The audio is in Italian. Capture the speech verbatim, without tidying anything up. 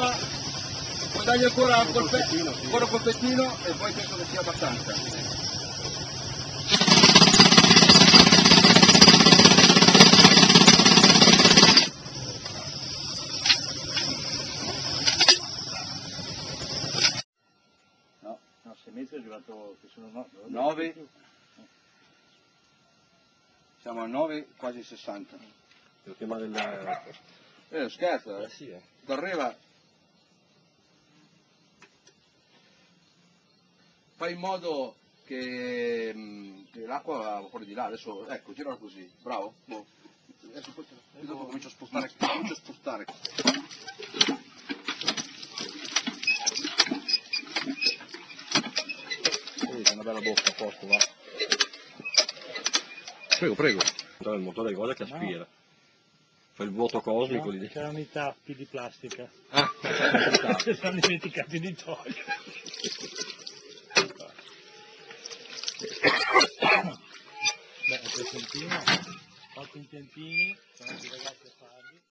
ancora, puoi dargli ancora un colpettino, ancora un colpettino e poi penso che sia abbastanza. No, no, sei metri è arrivato, che sono no, nove, siamo a nove, quasi sessanta. Devo chiamare il... Eh, scherzo, eh? Eh sì, eh. D'arriva. Fai in modo che, che l'acqua va fuori di là, adesso, ecco, girala così, bravo. Boh. Adesso poi, poi dopo comincio a spostare, comincio a spostare. Sì, c'è una bella bocca a posto, va. Prego, prego. Il motore guarda che aspira. No. Fa il vuoto cosmico no, lì dentro. c'erano i tappi di plastica. Ah, si sono dimenticati di togliere. Beh, è presentino, quattro intentini, sono i ragazzi.